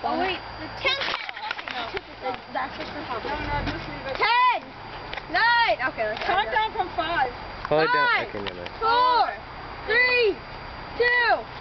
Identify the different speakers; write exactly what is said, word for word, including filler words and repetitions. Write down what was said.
Speaker 1: Oh wait, the ten.
Speaker 2: No.
Speaker 1: That's just for
Speaker 2: No, no, just leave it.
Speaker 1: ten, nine. Okay, let's
Speaker 2: Count down from five.
Speaker 3: Hold it down.
Speaker 1: Five,
Speaker 3: Okay, never mind.
Speaker 1: four, three, two.